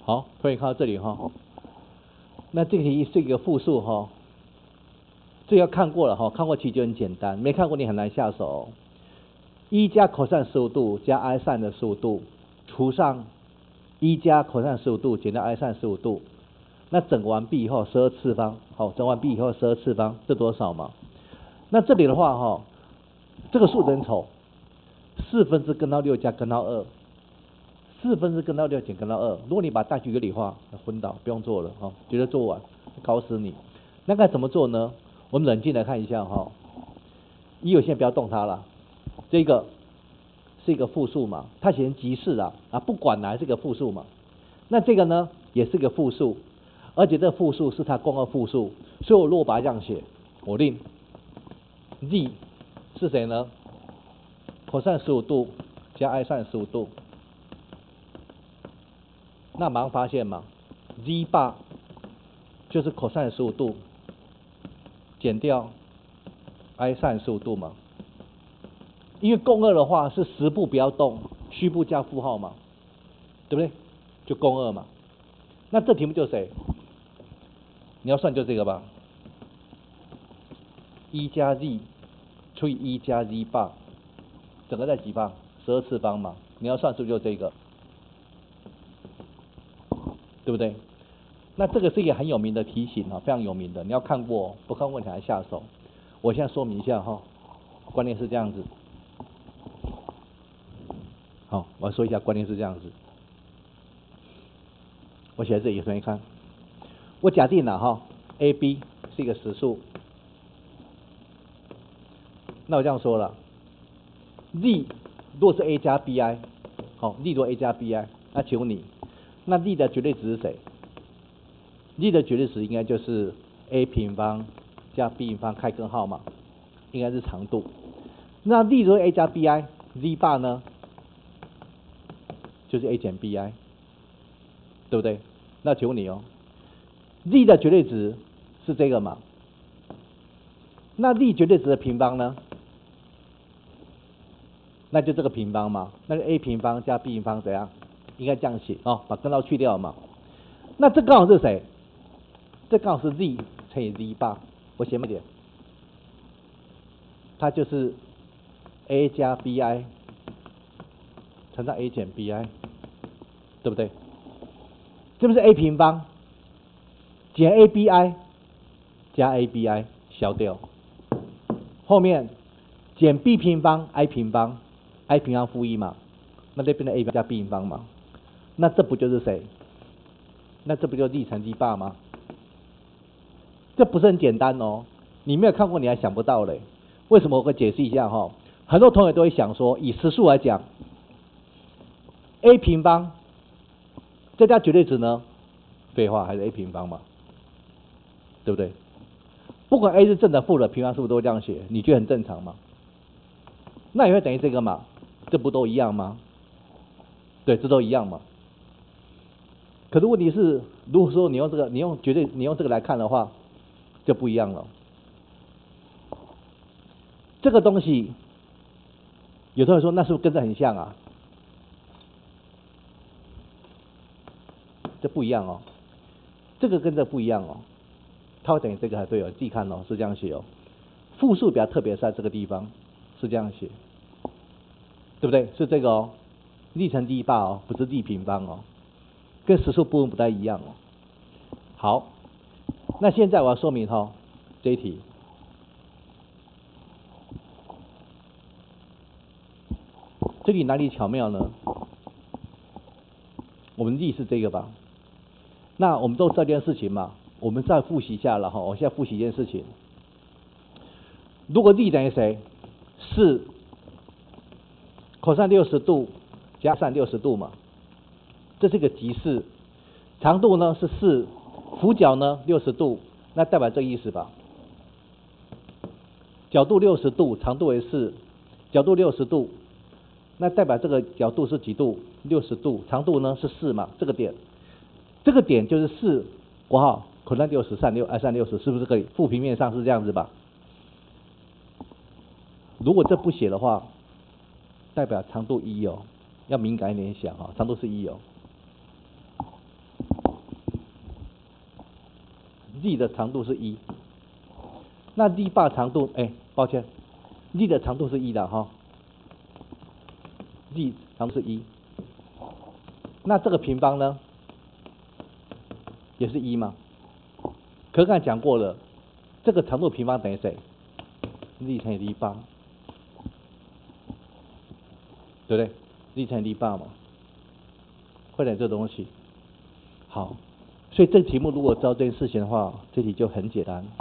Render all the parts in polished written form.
好，可以看到这里哈。那这个题是一个复数哈，这要看过了哈，看过其实就很简单，没看过你很难下手。1加 cos 15度加 i sin 的15度，除上1加 cos 15度减掉 i sin 15度，那整完毕以后12次方，好，整完毕以后12次方，这多少嘛？那这里的话哈，这个数很丑，4分之根号6加根号2，4分之根号6减根号2，如果你把它带去一个理化，昏倒，不用做了哈，绝对做完，搞死你。那该怎么做呢？我们冷静来看一下哈，我先不要动它了，这个是一个复数嘛，它写成极式啊，不管还是个复数嘛。那这个呢，也是个复数，而且这个复数是它共二复数，所以我如果把它这样写，我令 z 是谁呢 ？cos 15度加 i sin 15度，那马上发现嘛 ，z 霸就是 cos 15度减掉 i sin 15度嘛。因为共二的话是实部不要动，虚部加负号嘛，对不对？就共二嘛。那这题目就是谁？你要算就这个吧。1加 z 除以1加 z 霸，整个在几方？12次方嘛。你要算是不是就这个？对不对？那这个是一个很有名的题型啊，非常有名的，你要看过，不看过你还下手。我现在说明一下哈，观念是这样子。好，我要说一下，观念是这样子。我写在这里，同学看。我假定了哈 ，a、b 是一个实数。那我这样说了 ，z 如果是 a 加 bi， 好 ，z 如果 a 加 bi， 那请问你，那 z 的绝对值是谁 ？z 的绝对值应该就是 a 平方加 b 平方开根号嘛，应该是长度。那 z 如果 a 加 bi，z 霸呢？就是 a 减 bi， 对不对？那请问你哦 ，z 的绝对值是这个嘛？那 z 绝对值的平方呢？那就这个平方嘛，那就 a 平方加 b 平方怎样？应该这样写哦，把根号去掉嘛。那这刚好是谁？这刚好是 z 乘以 z 霸，我写慢点，它就是 a 加 bi 乘上 a 减 bi， 对不对？这不是 a 平方减 abi 加 abi 消掉，后面减 b 平方 i 平方 i 平方负1嘛，那这变成 a 加 b 平方嘛，那这不就是谁？那这不就 z 乘 z 霸吗？这不是很简单哦，你没有看过你还想不到嘞。为什么？我会解释一下哈。很多同学都会想说，以实数来讲 ，a 平方这加绝对值呢？废话，还是 a 平方嘛，对不对？不管 a 是正的负的，平方是不是都会这样写？你觉得很正常吗？那也会等于这个嘛？这不都一样吗？对，这都一样嘛。可是问题是，如果说你用这个，你用这个来看的话，就不一样了。这个东西，有的人说那是不是跟这很像啊？这不一样哦，这个跟这不一样哦，它会等于这个还对哦，自己看哦，是这样写哦。复数比较特别是在这个地方是这样写，对不对？是这个哦 ，z 乘 z 霸哦，不是 z 平方哦，跟实数部分不太一样哦。好，那现在我要说明哈这一题。这里哪里巧妙呢？我们 z 是这个吧？那我们都知道这件事情嘛，我们再复习一下了哈。我现在复习一件事情，如果 z 等于谁？4 cos 60度加 sin 60度嘛，这是一个极式，长度呢是4，俯角呢60度，那代表这个意思吧？角度60度，长度为4，角度60度。那代表这个角度是几度？60度，长度呢是4嘛？这个点就是4，括号 cos 60 sin 60，是不是可以？负平面上是这样子吧？如果这不写的话，代表长度1哦，要敏感一点想啊，长度是1哦。 z 的长度是1，那 z 霸长度，抱歉 ，z 的长度是1的哈 ，z 长度是1，那这个平方呢，也是1吗？可刚才讲过了，这个长度平方等于谁 ？z 乘以 z 霸，对不对 ？z 乘以 z 霸嘛，会等于这东西。好，所以这题目如果知道这件事情的话，这题就很简单。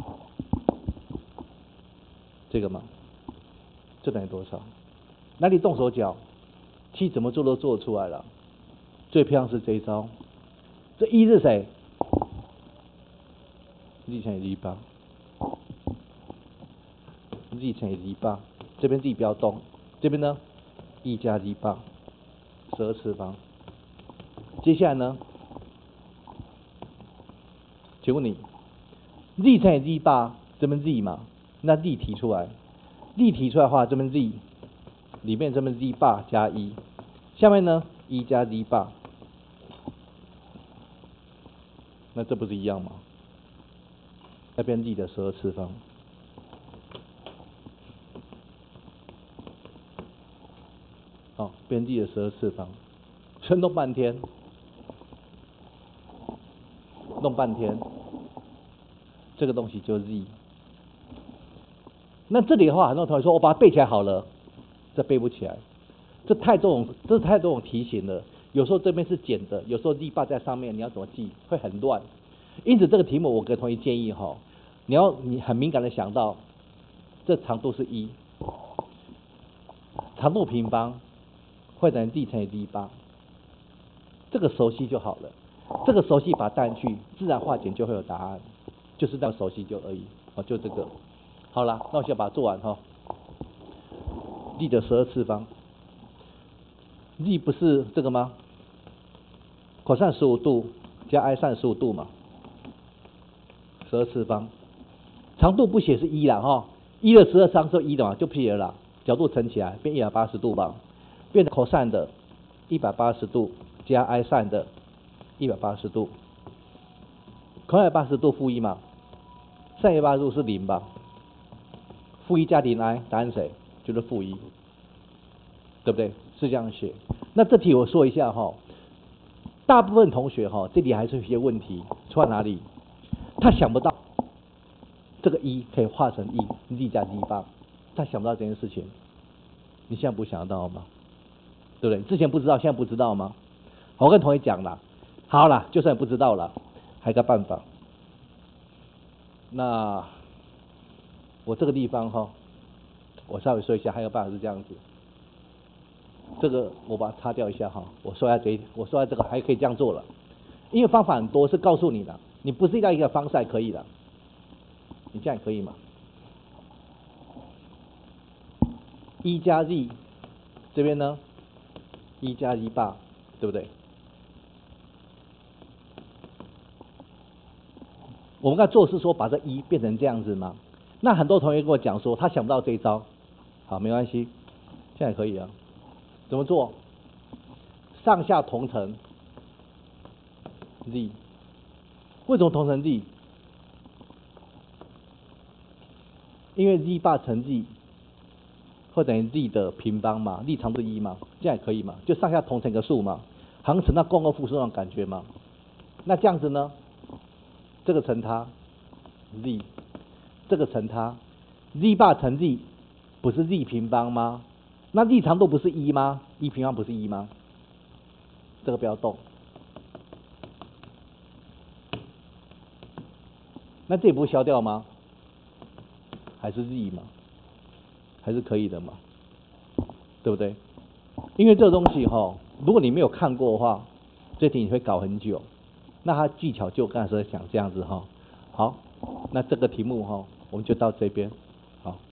这个嘛，这等于多少？那你动手脚，题怎么做都做得出来了。最漂亮是这一招，这1是谁 ？z 乘以 z 霸 ，z 乘以 z 霸，这边 z 不要动，这边呢1加 z 霸，12次方。接下来呢？请问你 z 乘以 z 霸，这边 z 嘛，那 z 提出来 ，z 提出来的话，这边 z 里面这边 z 霸加1，下面呢1加 z 霸，那这不是一样吗？那边 z 的12次方，边 z 的12次方，所以弄半天。这个东西就是 z。那这里的话，很多同学说我把它背起来好了，这背不起来，这太多种题型了。有时候这边是减的，有时候 z 霸在上面，你要怎么记会很乱。因此这个题目我给同学建议哈，你很敏感的想到，这长度是1，长度平方会等于 z 乘以 z 霸，这个熟悉就好了。这个熟悉把它带进去，自然化简就会有答案，就是这样熟悉就而已，就这个。好了，那我先把它做完哈。z 的12次方 ，z 不是这个吗 ？cos 15度加 i sin 15度嘛，12次方，长度不写是1啦哈，1的12次方是1的嘛，就撇了啦，角度乘起来变180度吧，变成 cos 的180度加 i sin 的180度 ，cos 180度负1嘛，sin 180度是0吧？负1加0i， 答案谁？就是负1，对不对？是这样写。那这题我说一下哈，大部分同学哈，这里还是有些问题，出在哪里？他想不到这个1可以化成z 加 z 霸，他想不到这件事情。你现在不想到吗？对不对？之前不知道，现在不知道吗？我跟同学讲了，好了，就算不知道了，还有个办法。那我这个地方哈，我稍微说一下，还有办法是这样子。这个我把它擦掉一下哈，我说一下这个还可以这样做了，因为方法很多，是告诉你的，你不是要一个方式还可以的，你这样也可以嘛？1加 z 这边呢，1加 z 霸，对不对？我们刚才做是说把这1变成这样子嘛？那很多同学跟我讲说他想不到这一招，好，没关系，现在也可以啊。怎么做？上下同乘 z， 为什么同乘 z？ 因为 z 霸乘 z 会等于 z 的平方嘛 ，z 长度1嘛，这样也可以嘛，就上下同乘一个数嘛，好像乘到共二负数那种感觉嘛。那这样子呢？这个乘它 z， 这个乘它 z 霸乘 z 不是 z 平方吗？那 z 长度不是1吗？1平方不是1吗？这个不要动。那这也不会消掉吗？还是 z 嘛？还是可以的嘛？对不对？因为这个东西哈，如果你没有看过的话，这题你会搞很久。那它技巧就刚才说讲这样子哈。好，那这个题目哈，我们就到这边。好。